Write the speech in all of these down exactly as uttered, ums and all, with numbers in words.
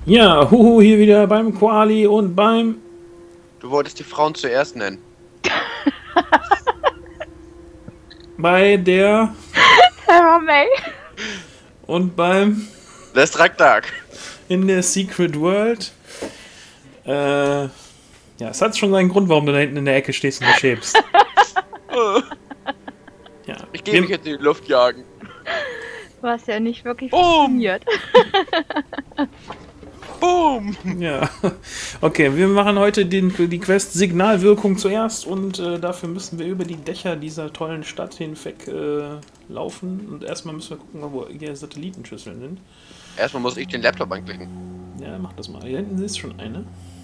Ja, huhu, hier wieder beim Koali und beim... Du wolltest die Frauen zuerst nennen. bei der... Sarah May. Und beim... Lestraktak. In der Secret World. Äh... Ja, es hat schon seinen Grund, warum du da hinten in der Ecke stehst und dich schämst. Ja. Ich gehe mich jetzt in die Luft jagen. Du hast ja nicht wirklich Boom. funktioniert. Boom! Ja, okay, wir machen heute den, die Quest Signalwirkung zuerst und äh, dafür müssen wir über die Dächer dieser tollen Stadt hinweg äh, laufen und erstmal müssen wir gucken, wo hier Satellitenschüsseln sind. Erstmal muss ich den Laptop anklicken. Ja, mach das mal. Hier hinten ist schon eine.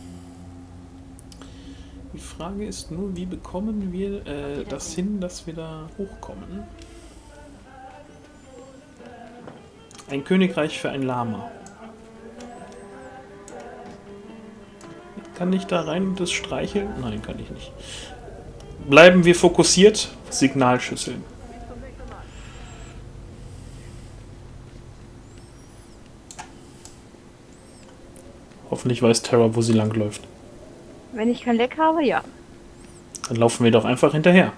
Die Frage ist nur, wie bekommen wir äh, das hin, dass wir da hochkommen? Ein Königreich für ein Lama. Kann ich da rein und das streicheln? Nein, kann ich nicht. Bleiben wir fokussiert. Signalschüsseln. Hoffentlich weiß Terra, wo sie lang läuft. Wenn ich kein Leck habe, ja. Dann laufen wir doch einfach hinterher.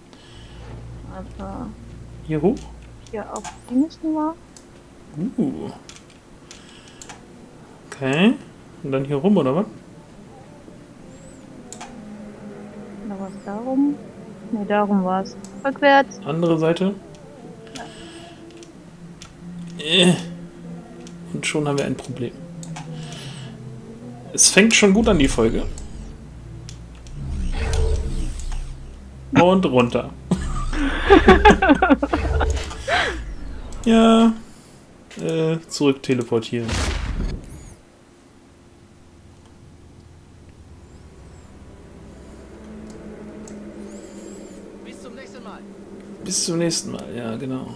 Also Hier hoch? hier auf die müssen wir. Uh. Okay. Und dann hier rum, oder was? Noch was darum? Ne, darum war es. Rückwärts. Andere Seite. Äh. Und schon haben wir ein Problem. Es fängt schon gut an, die Folge. Und runter. Ja. Äh, zurück teleportieren. Bis zum nächsten Mal. Bis zum nächsten Mal, ja, genau.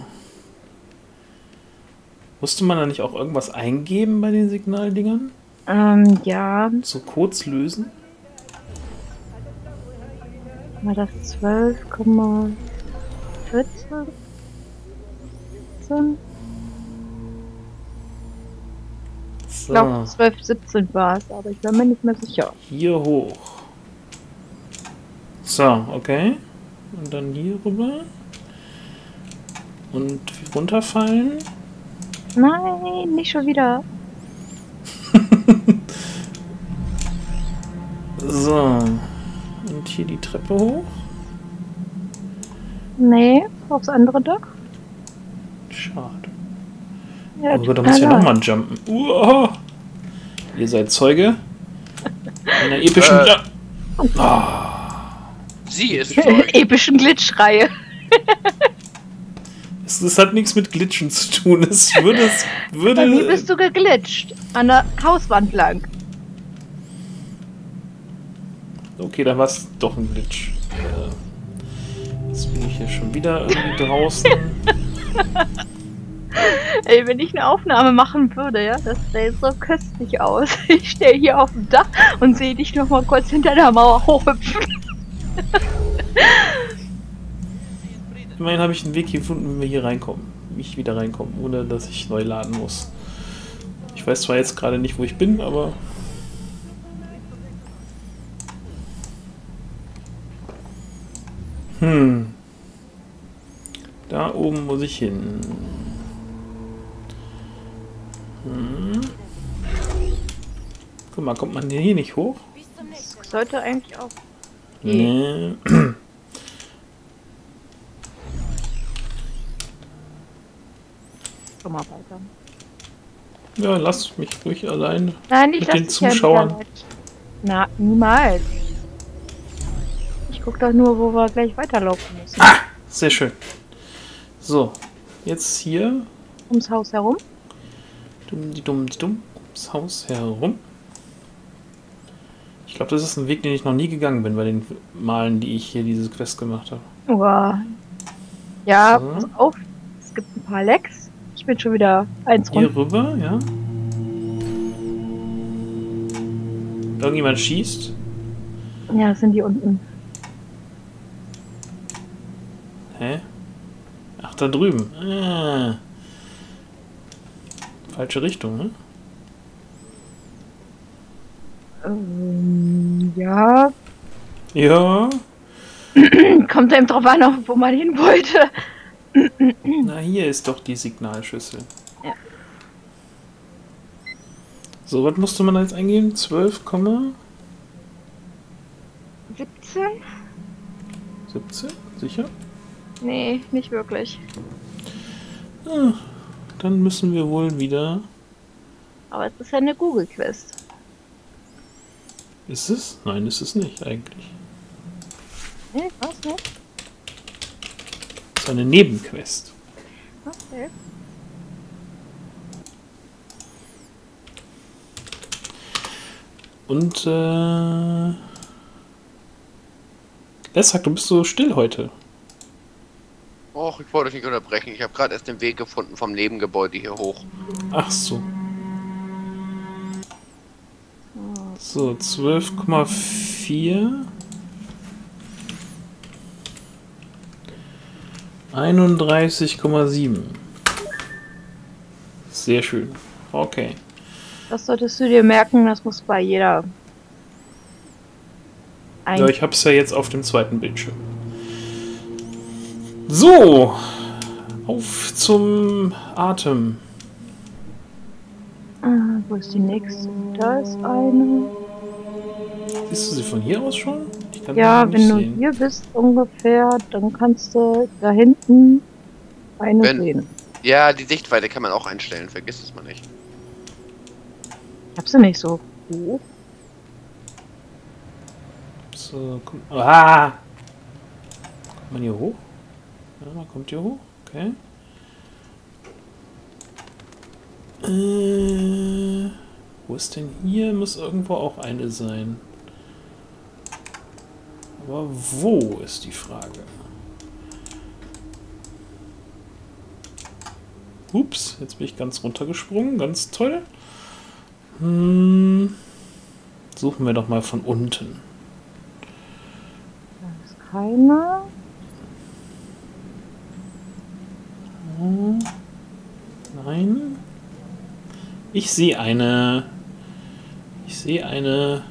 Musste man da nicht auch irgendwas eingeben bei den Signaldingern? Ähm, ja. So Codes lösen? War das zwölf Komma vierzehn? Ich So, glaube zwölf Komma siebzehn war es, aber ich bin mir nicht mehr sicher. hier hoch. So, okay. Und dann hier rüber. Und runterfallen. Nein, nicht schon wieder. So. Und hier die Treppe hoch. Nee, aufs andere Dach. Schade. Ja, Oh Gott, da muss ich ja nochmal jumpen. Uah. Ihr seid Zeuge einer epischen... Äh. Ja. Sie ist Zeug. Epischen Glitchreihe. Es, es hat nichts mit Glitchen zu tun. Es würde... Es Bei mir würde bist du geglitscht. An der Hauswand lang. okay, da war es doch ein Glitch. Äh, Jetzt bin ich hier schon wieder irgendwie draußen. Ey, wenn ich eine Aufnahme machen würde, ja, das sähe so köstlich aus. Ich stehe hier auf dem Dach und sehe dich noch mal kurz hinter der Mauer hochhüpfen. Immerhin habe ich einen Weg gefunden, wie wir hier reinkommen. Wie ich wieder reinkomme, ohne dass ich neu laden muss. Ich weiß zwar jetzt gerade nicht, wo ich bin, aber... Hm. Da oben muss ich hin. Hm. Guck mal, kommt man hier nicht hoch? Das sollte eigentlich auch. Nee. Schon mal weiter. Ja, lass mich ruhig allein. Nein, ich Mit lass den dich ja Zuschauern. nicht allein. Na, niemals. Ich guck doch nur, wo wir gleich weiterlaufen müssen. Ah, sehr schön. So, jetzt hier. Ums Haus herum. Dumm, die dumm, die dumm. Ums Haus herum. Ich glaube, das ist ein Weg, den ich noch nie gegangen bin bei den Malen, die ich hier diese Quest gemacht habe. Uah. Ja, So. pass auf. Es gibt ein paar Lecks. Ich bin schon wieder eins Hier runter. rüber, ja. Irgendjemand schießt. Ja, das sind die unten. Hä? Ach, da drüben. Ah. Falsche Richtung, ne? Ähm, ja. Ja. Kommt einem drauf an, wo man hin wollte. Na, hier ist doch die Signalschüssel. Ja. So, was musste man jetzt eingeben? zwölf, siebzehn? siebzehn? Sicher? Nee, nicht wirklich. Ah, dann müssen wir wohl wieder... Aber es ist ja eine Google-Quest. Ist es? Nein, ist es nicht eigentlich. Nee, was nicht? Das ist eine Nebenquest. Okay. Und, äh... Lessak, du bist so still heute. Och, ich wollte euch nicht unterbrechen. Ich habe gerade erst den Weg gefunden vom Nebengebäude hier hoch. Ach so. So, zwölf Komma vier. einunddreißig Komma sieben. Sehr schön. Okay. Das solltest du dir merken, das muss bei jeder... Ein Ja, ich hab's ja jetzt auf dem zweiten Bildschirm. So. Auf zum Atem. Ah, wo ist die nächste? Da ist eine. Siehst du sie von hier aus schon? Ich kann Ja, sie noch wenn nicht du sehen. hier bist ungefähr, dann kannst du da hinten eine Wenn- sehen. Ja, die Sichtweite kann man auch einstellen. Vergiss es mal nicht. Ich hab sie nicht so hoch. So, komm. Ah! Kommt man hier hoch? Ja, man kommt hier hoch. Okay. Äh, wo ist denn hier? Muss irgendwo auch eine sein. Aber wo ist die Frage? Ups, jetzt bin ich ganz runtergesprungen. Ganz toll. Hm, suchen wir doch mal von unten. Da ist keiner. Hm, nein. Ich sehe eine. Ich sehe eine.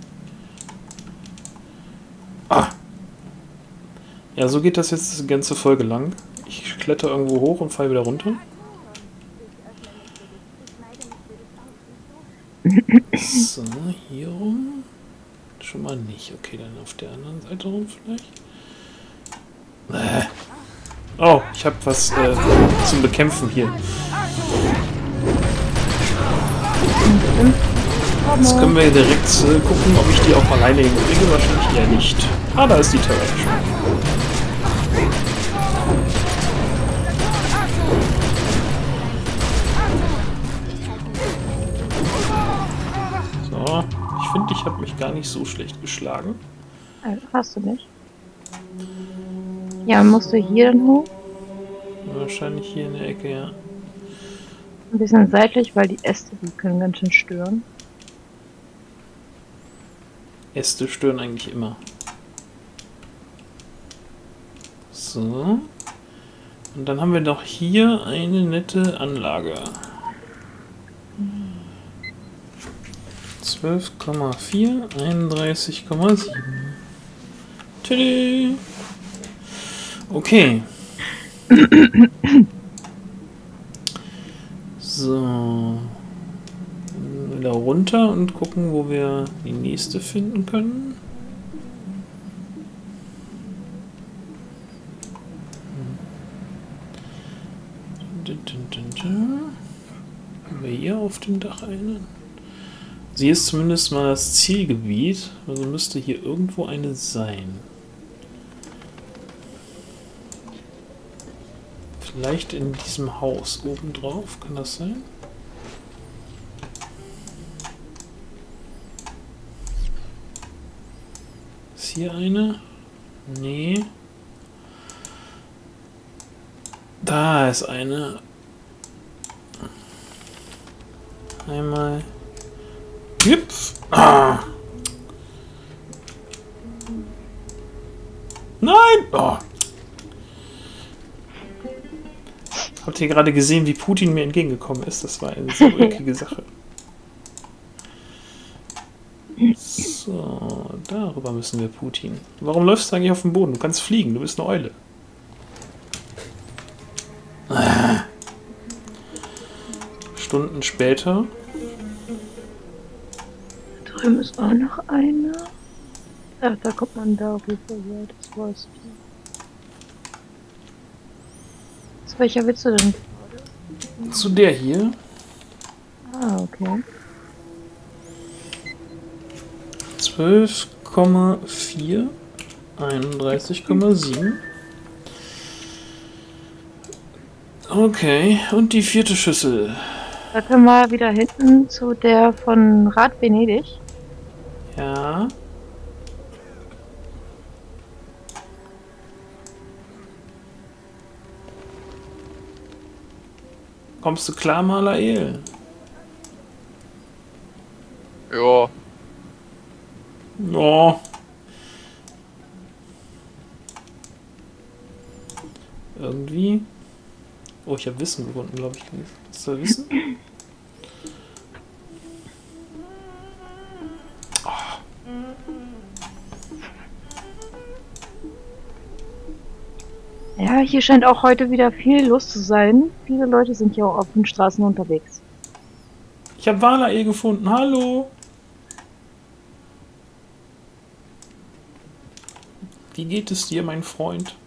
Ah! Ja, so geht das jetzt die ganze Folge lang. Ich kletter irgendwo hoch und falle wieder runter. So, hier rum. Schon mal nicht. Okay, dann auf der anderen Seite rum vielleicht. Äh. Oh, ich habe was äh, zum Bekämpfen hier. Jetzt können wir direkt äh, gucken, ob ich die auch alleine hinkriege. Wahrscheinlich eher nicht. Ah, da ist die Turret schon. So, ich finde, ich habe mich gar nicht so schlecht geschlagen. Äh, Hast du nicht? Ja, musst du hier dann hoch? Wahrscheinlich hier in der Ecke, ja. Ein bisschen seitlich, weil die Äste, die können ganz schön stören. Äste stören eigentlich immer. So. Und dann haben wir doch hier eine nette Anlage. zwölf Komma vier, einunddreißig Komma sieben. Tschüss. Okay. So. Wieder runter und gucken, wo wir die nächste finden können. Haben wir hier auf dem Dach einen? Sie ist zumindest mal das Zielgebiet, also müsste hier irgendwo eine sein. Vielleicht in diesem Haus oben drauf, kann das sein? Ist hier eine? Nee. Da ist eine. Einmal. Hüpf! Ah. Nein! Oh. Habt ihr gerade gesehen, wie Putin mir entgegengekommen ist? Das war eine sehr ulkige Sache. So, darüber müssen wir Putin. Warum läufst du eigentlich auf dem Boden? Du kannst fliegen, du bist eine Eule. Ah. Stunden später. Da drüben ist auch noch einer. Ach, da kommt man da rüber, ja, das war's. Zu welcher willst du denn? Zu der hier. Ah, okay. zwölf Komma vier, einunddreißig Komma sieben. Okay, und die vierte Schüssel. Da können wir wieder hinten zu der von Rad Venedig. Ja. Kommst du klar, Malael? Ja. Ja. Irgendwie. Oh, ich habe Wissen gefunden, glaube ich. Hast du Wissen? Oh. Ja, hier scheint auch heute wieder viel los zu sein. Viele Leute sind hier auch auf den Straßen unterwegs. Ich habe Valael gefunden. Hallo. Wie geht es dir, mein Freund?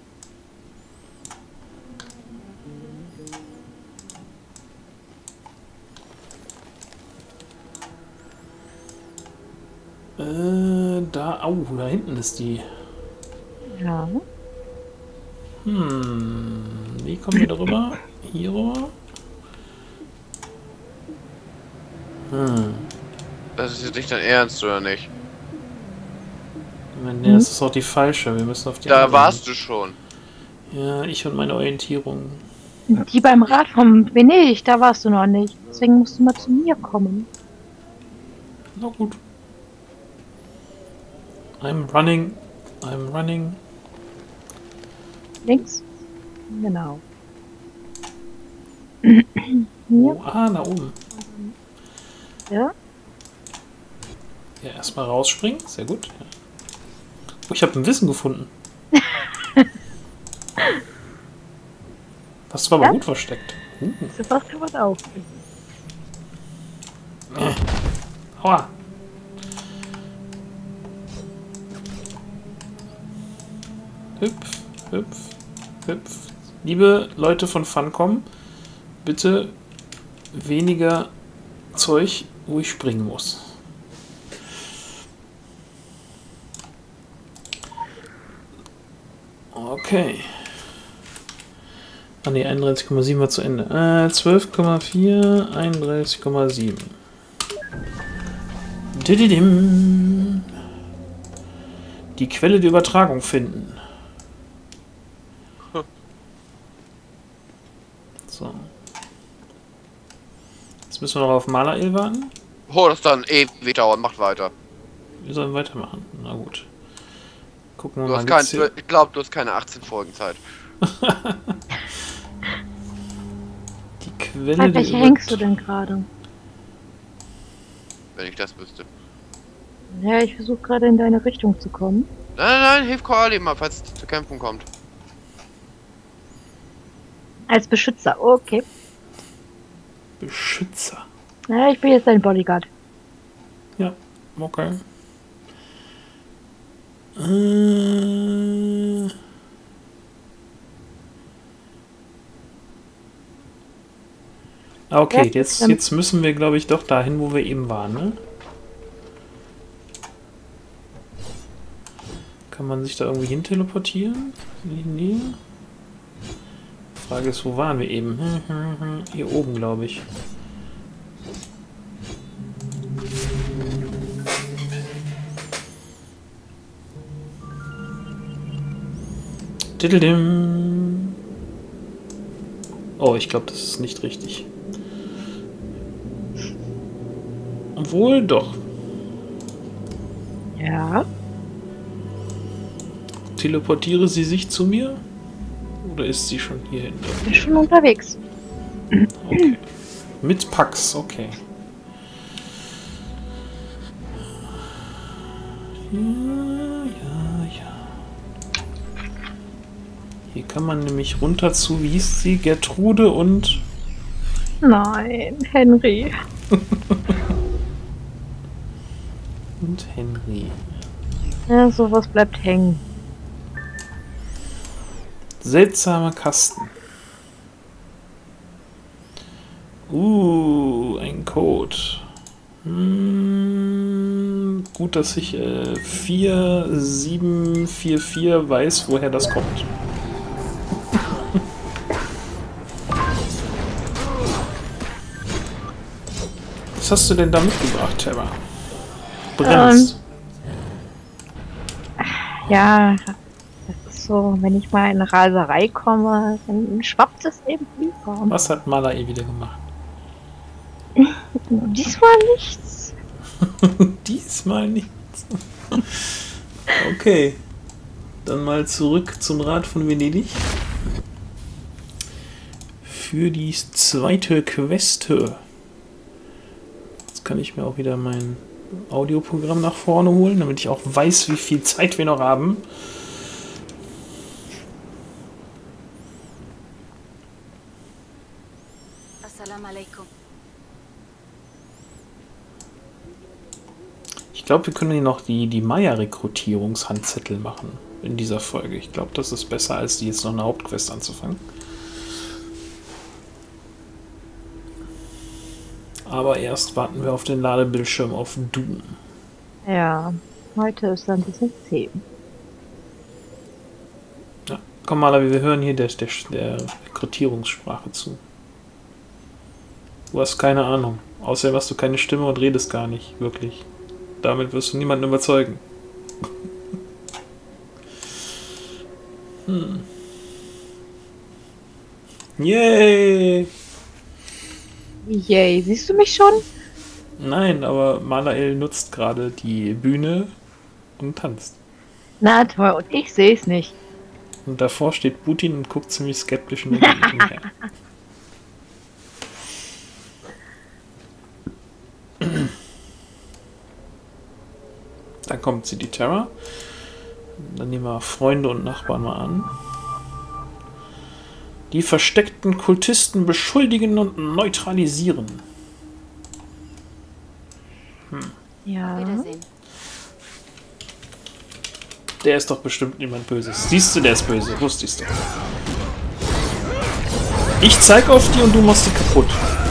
Äh, da, au, da hinten ist die. Ja. Hm, wie kommen wir darüber? Hier rüber? Hm. Das ist jetzt nicht dein Ernst, oder nicht? Nee, das ist auch die falsche. Wir müssen auf die Da andere. warst du schon. Ja, ich und meine Orientierung. Die beim Rad vom Venedig, da warst du noch nicht. Deswegen musst du mal zu mir kommen. Na gut. I'm running. I'm running. Links? Genau. Oh, ah, da oben. Ja? Ja, erstmal rausspringen. Sehr gut. Ja. Oh, ich habe ein Wissen gefunden. Das war aber Ja? gut versteckt. Uh. So passt ja was auf. Äh. Aua. Hüpf, hüpf, hüpf. Liebe Leute von Funcom, bitte weniger Zeug, wo ich springen muss. Okay. Ah ne, einunddreißig Komma sieben war zu Ende. Äh, zwölf Komma vier, einunddreißig Komma sieben. Dididim. Die Quelle der Übertragung finden. So. Jetzt müssen wir noch auf Malael warten. Oh, das dann ewig dauern. Macht weiter. Wir sollen weitermachen. Na gut. Gucken wir Du mal. hast kein, gibt's hier- ich glaube, du hast keine achtzehn Folgen Zeit. Die Quelle Halt, der welche hängst du denn gerade? Wenn ich das wüsste. Ja, ich versuche gerade in deine Richtung zu kommen. Nein, nein, nein, hilf Koali mal, falls es zur Kämpfung kommt. Als Beschützer, okay. Beschützer. Ja, ich bin jetzt dein Bodyguard. Ja, okay. Äh... Ah, okay, Ja, jetzt, ähm, jetzt müssen wir, glaube ich, doch dahin, wo wir eben waren, ne? Kann man sich da irgendwie hin teleportieren? In die Nähe? Die Frage ist, wo waren wir eben? Hier oben, glaube ich. Diddledim. Oh, ich glaube, das ist nicht richtig. Obwohl, doch. Ja. Teleportiere sie sich zu mir? Oder ist sie schon hier hinter? Bin schon unterwegs. Okay. Mit Pax, okay. Ja, ja, ja. Hier kann man nämlich runter zu, wie hieß sie? Gertrude und... Nein, Henry. und Henry. Ja, sowas bleibt hängen. Seltsamer Kasten. Uh, ein Code. Hm, gut, dass ich äh, vier sieben vier vier weiß, woher das kommt. Was hast du denn da mitgebracht, Terra? Brennst. Ähm, ja, das ist so, wenn ich mal in Raserei komme, dann schwappt es eben über. Was hat Malai wieder gemacht? Diesmal nichts. Diesmal nichts. Okay. Dann mal zurück zum Rat von Venedig. Für die zweite Quest. Jetzt kann ich mir auch wieder mein Audioprogramm nach vorne holen, damit ich auch weiß, wie viel Zeit wir noch haben. Assalamu alaikum. Ich glaube, wir können hier noch die, die Maya-Rekrutierungshandzettel machen in dieser Folge. Ich glaube, das ist besser, als die jetzt noch eine Hauptquest anzufangen. Aber erst warten wir auf den Ladebildschirm auf Doom. Ja, heute ist ein bisschen zäh. Ja, komm mal, wir hören hier der, der, der Rekrutierungssprache zu. Du hast keine Ahnung. Außerdem hast du keine Stimme und redest gar nicht, wirklich. Damit wirst du niemanden überzeugen. hm. Yay! Yay, siehst du mich schon? Nein, aber Malael nutzt gerade die Bühne und tanzt. Na toll, und ich sehe es nicht. Und davor steht Putin und guckt ziemlich skeptisch in der Gegend her. Dann kommt sie, die Terra. Dann nehmen wir Freunde und Nachbarn mal an. Die versteckten Kultisten beschuldigen und neutralisieren. Hm. Ja. Wiedersehen. Der ist doch bestimmt niemand Böses. Siehst du, der ist böse. Wusste ich's doch. Ich zeig auf die und du machst die kaputt.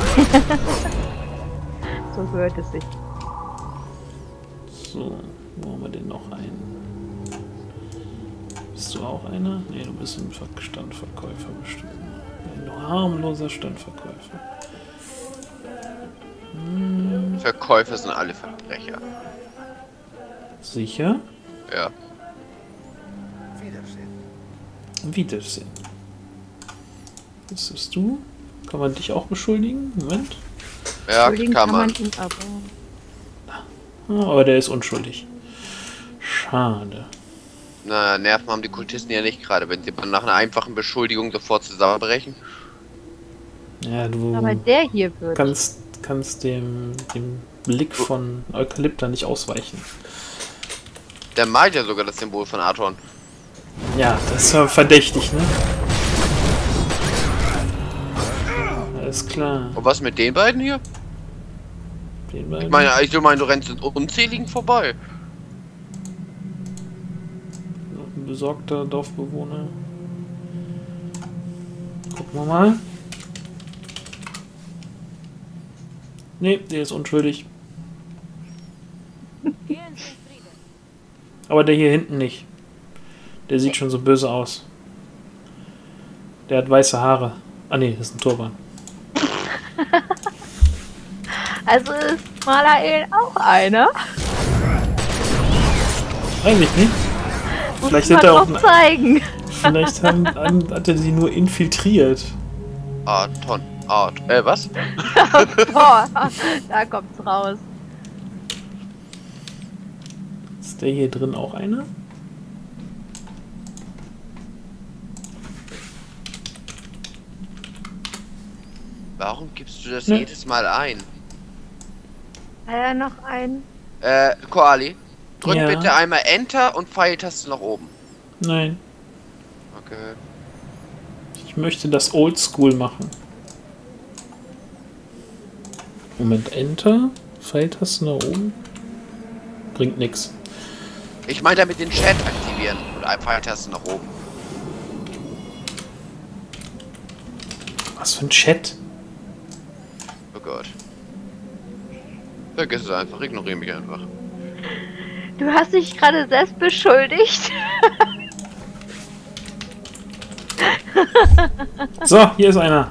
So gehört es sich. So, wo haben wir denn noch einen? Bist du auch einer? Ne, du bist ein Standverkäufer bestimmt. Ein harmloser Standverkäufer. Hm, Verkäufer sind alle Verbrecher. sicher? Ja. Wiedersehen. Das bist du? Kann man dich auch beschuldigen? Moment. Ja, Entschuldigen kann man. ihn aber. Oh, aber der ist unschuldig. Schade. Na, Nerven haben die Kultisten ja nicht gerade, wenn sie nach einer einfachen Beschuldigung sofort zusammenbrechen. Ja, du Aber der hier wird. kannst, kannst dem, dem Blick von Eukalypta nicht ausweichen. Der malt ja sogar das Symbol von Aton. Ja, das ist ja verdächtig, ne? Alles klar. Und was mit den beiden hier? Den beiden. Ich meine, ich meine, du rennst in unzähligen vorbei. Noch ein besorgter Dorfbewohner. Gucken wir mal. Ne, der ist unschuldig. Aber der hier hinten nicht. Der sieht schon so böse aus. Der hat weiße Haare. Ah ne, das ist ein Turban. Also ist Malael auch einer? Eigentlich nicht. Muss Vielleicht man hat er auch doch zeigen. Vielleicht haben, haben, hat er sie nur infiltriert. Aton. Art. Äh, was? Boah, da kommt's raus. Ist der hier drin auch einer? Warum gibst du das Ne. jedes Mal ein? Hat er noch einen? Äh, Koali, Drück Ja. bitte einmal Enter und Pfeiltaste nach oben. Nein. Okay. Ich möchte das Oldschool machen. Moment, Enter. Pfeiltaste nach oben. Bringt nix. Ich meine damit den Chat aktivieren und ein Pfeiltaste nach oben. Was für ein Chat? Oh Gott. Vergiss es einfach, ignoriere mich einfach. Du hast dich gerade selbst beschuldigt. So, hier ist einer.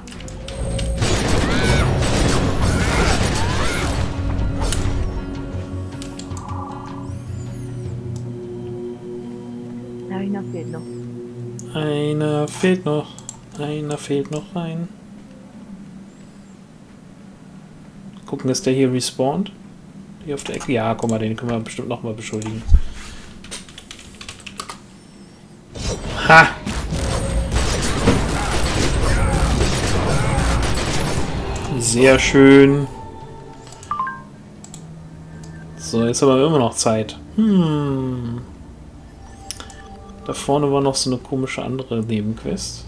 Einer fehlt noch. Einer fehlt noch. Einer fehlt noch rein. Gucken, dass der hier respawnt. Hier auf der Ecke. Ja, guck mal, den können wir bestimmt nochmal beschuldigen. Ha! Sehr schön. So, jetzt haben wir immer noch Zeit. Hm. Da vorne war noch so eine komische andere Nebenquest.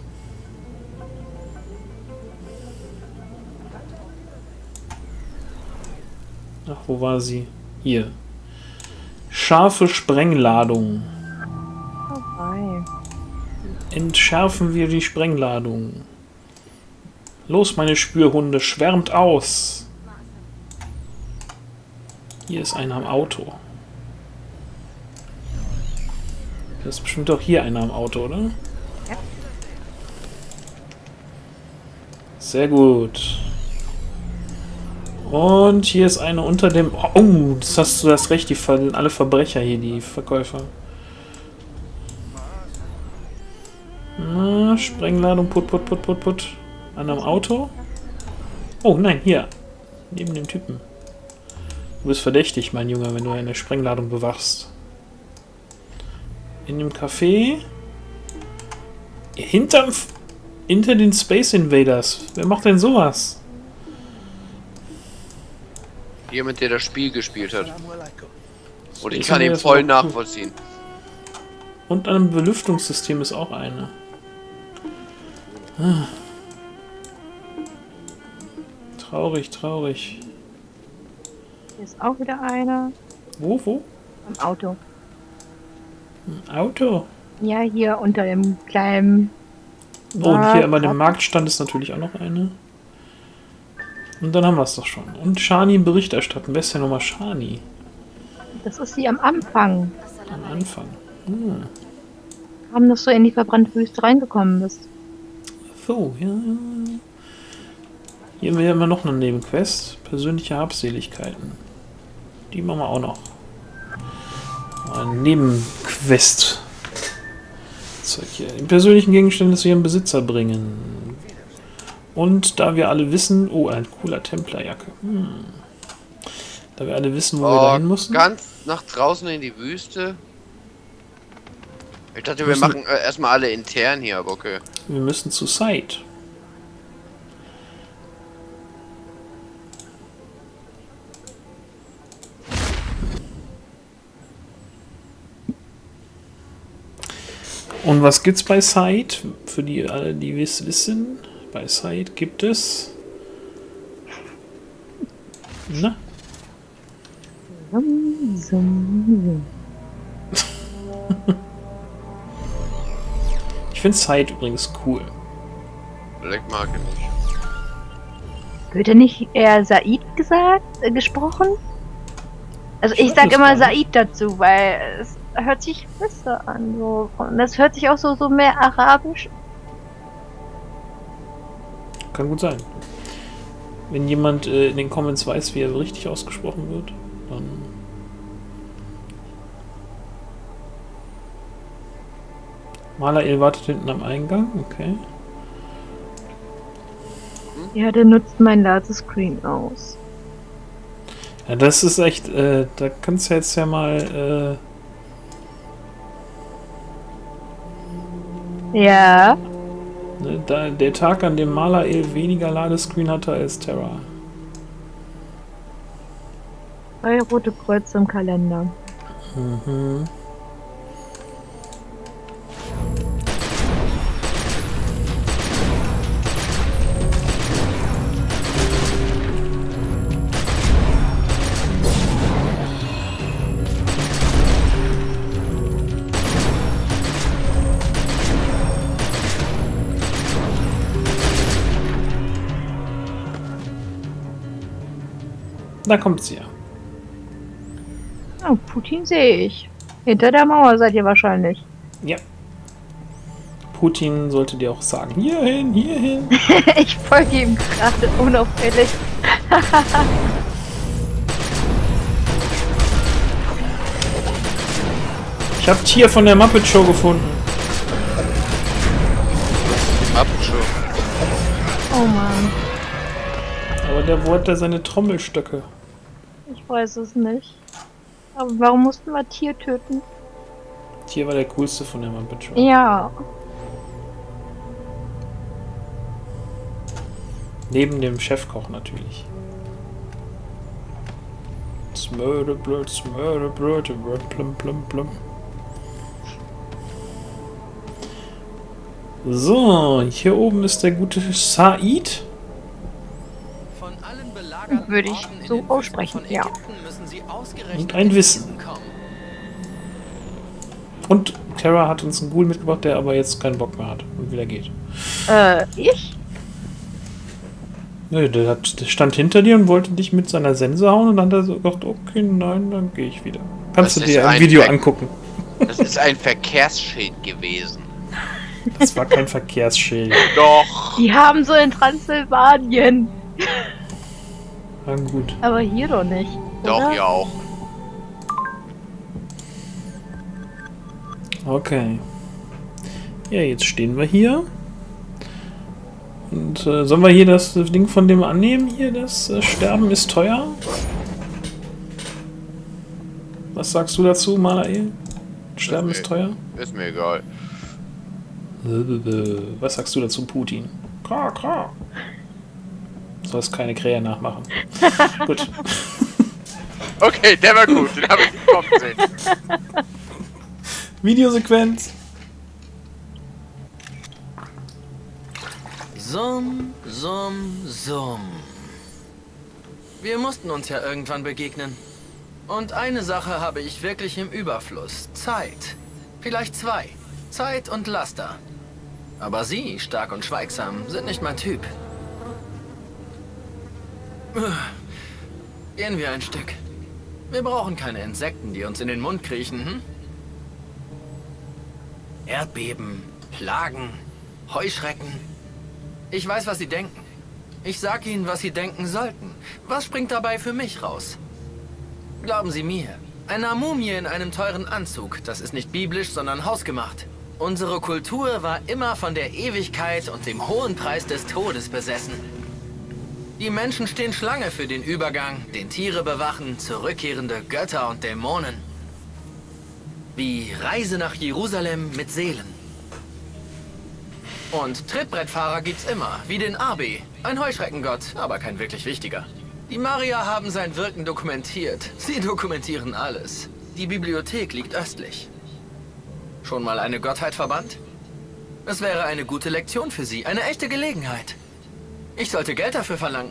Ach, wo war sie? Hier. Scharfe Sprengladung. Vorbei. Entschärfen wir die Sprengladung. Los, meine Spürhunde, schwärmt aus. Hier ist einer am Auto. Das ist bestimmt auch hier einer am Auto, oder? Ja. Sehr gut. Und hier ist eine unter dem... Oh, das hast du das recht, die sind alle Verbrecher hier, die Verkäufer. Na, Sprengladung, put, put, put, put, put. An einem Auto. Oh, nein, hier. Neben dem Typen. Du bist verdächtig, mein Junge, wenn du eine Sprengladung bewachst. In dem Café. Hinterm... F hinter den Space Invaders. Wer macht denn sowas? Jemand, der das Spiel gespielt hat. Und ich Space kann ihn Invaders voll war cool. nachvollziehen. Und an einem Belüftungssystem ist auch eine. Ah. Traurig, traurig. Hier ist auch wieder einer. Wo, wo? Am Auto. Ein Auto. Ja, hier unter dem kleinen... Oh, und hier immer Markt. dem Marktstand ist natürlich auch noch eine. Und dann haben wir es doch schon. Und Shani Bericht erstatten. Wer ist denn nochmal Shani? Das ist sie am Anfang. Am Anfang. Hm. Haben das so in die verbrannte Wüste reingekommen bist. So, ja. Hier haben wir immer noch eine Nebenquest. Persönliche Habseligkeiten. Die machen wir auch noch. Eine Nebenquest. Zeug hier. Die persönlichen Gegenstände zu ihrem Besitzer bringen. Und da wir alle wissen... Oh, ein cooler Templerjacke. Hm. Da wir alle wissen, wo wir Oh, dahin müssen. ganz nach draußen in die Wüste. Ich dachte, wir Müssen- machen äh, erstmal alle intern hier, aber okay. Wir müssen zu Side. Und was gibt's bei Side? Für die alle, die es wissen, bei Side gibt es. Na? Sum, sum, Ich finde Side übrigens cool. Vielleicht mag ich nicht. Wird er nicht eher Said gesagt, äh, gesprochen? Also Ich ich weiß sag es immer gar nicht. Said dazu, weil es hört sich besser an. So. Und das hört sich auch so, so mehr arabisch. Kann gut sein. Wenn jemand äh, in den Comments weiß, wie er richtig ausgesprochen wird, dann... Malael wartet hinten am Eingang, okay. Ja, der nutzt mein Ladescreen aus. Ja, das ist echt, äh, da kannst du jetzt ja mal, Ja. äh, ne, da, der Tag, an dem Malael weniger Ladescreen hatte als Terra. Zwei rote Kreuze im Kalender. Mhm. Da kommt sie ja. Oh, Putin sehe ich. Hinter der Mauer seid ihr wahrscheinlich. Ja. Putin sollte dir auch sagen, hierhin, hierhin. Ich folge ihm gerade unauffällig. Ich habe Tier von der Muppet Show gefunden. Muppet Show. Oh Mann. Aber der wo hat da seine Trommelstöcke. Ich weiß es nicht. Aber warum mussten wir Tier töten? Tier war der coolste von der Muppet Show. Ja. Neben dem Chefkoch natürlich. Smörrebröt, Smörrebröt, plum plum plum. So, hier oben ist der gute Said. Von allen belagerten Würde ich Orten in so den Wüsten aussprechen, von ja. Ägypten müssen sie ausgerechnet Und ein in Wissen. diesen kommen. Und Terra hat uns einen Ghoul mitgebracht, der aber jetzt keinen Bock mehr hat und wieder geht. Äh, ich? Nö, der, hat, der stand hinter dir und wollte dich mit seiner Sense hauen und dann hat er so gedacht, okay, nein, dann gehe ich wieder. Kannst Das du dir ist ein ein Video Ver- angucken. Das ist ein Verkehrsschild gewesen. Das war kein Verkehrsschild. Doch. Die haben so in Transsilvanien. Na gut. Aber hier doch nicht. Doch, oder? ja auch. Okay. Ja, jetzt stehen wir hier. Und äh, sollen wir hier das Ding von dem annehmen? Hier, das äh, Sterben ist teuer? Was sagst du dazu, Malael? Sterben ist Ist teuer? Ist mir egal. Was sagst du dazu, Putin? Kra, kra. Du sollst keine Krähe nachmachen. Gut. Okay, der war gut. Den habe ich nicht kommen sehen. Videosequenz. Summ, summ, summ. Wir mussten uns ja irgendwann begegnen. Und eine Sache habe ich wirklich im Überfluss. Zeit. Vielleicht zwei. Zeit und Laster. Aber Sie, stark und schweigsam, sind nicht mein Typ. Gehen wir ein Stück. Wir brauchen keine Insekten, die uns in den Mund kriechen, hm? Erdbeben, Plagen, Heuschrecken. Ich weiß, was Sie denken. Ich sag Ihnen, was Sie denken sollten. Was springt dabei für mich raus? Glauben Sie mir, eine Mumie in einem teuren Anzug, das ist nicht biblisch, sondern hausgemacht. Unsere Kultur war immer von der Ewigkeit und dem hohen Preis des Todes besessen. Die Menschen stehen Schlange für den Übergang, den Tiere bewachen, zurückkehrende Götter und Dämonen. Wie Reise nach Jerusalem mit Seelen. Und Trittbrettfahrer gibt's immer, wie den Arbi, ein Heuschreckengott, aber kein wirklich wichtiger. Die Marier haben sein Wirken dokumentiert. Sie dokumentieren alles. Die Bibliothek liegt östlich. Schon mal eine Gottheit verbannt? Es wäre eine gute Lektion für Sie, eine echte Gelegenheit. Ich sollte Geld dafür verlangen.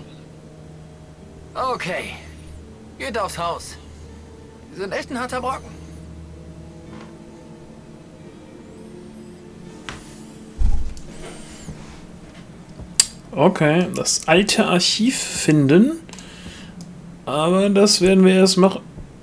Okay. Geht aufs Haus. Sie sind echt ein harter Brocken. Okay, das alte Archiv finden. Aber das werden wir erst machen.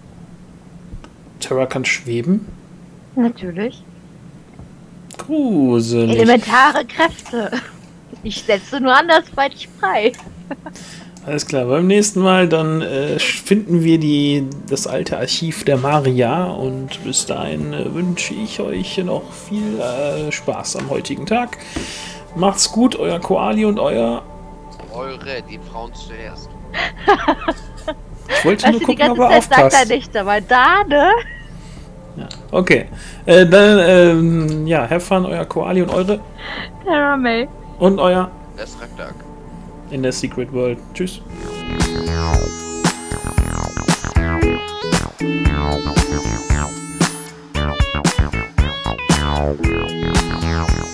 Terra kann schweben. Natürlich. Gruselig. Elementare Kräfte. Ich setze nur andersweitig frei. Alles klar, beim nächsten Mal dann äh, finden wir die, das alte Archiv der Maria und bis dahin äh, wünsche ich euch noch viel äh, Spaß am heutigen Tag. Macht's gut, euer Koali und euer... Eure, die Frauen zuerst. Ich wollte Weißt nur du, die gucken, ganze ob er Zeit sagt er aufpasst. nichts, aber da, ne? Ja, okay, äh, dann, ähm, ja, have fun, euer Koali und eure... Terra May. Und euer... Das Raktak. In der Secret World. Tschüss. Thank you. Wow.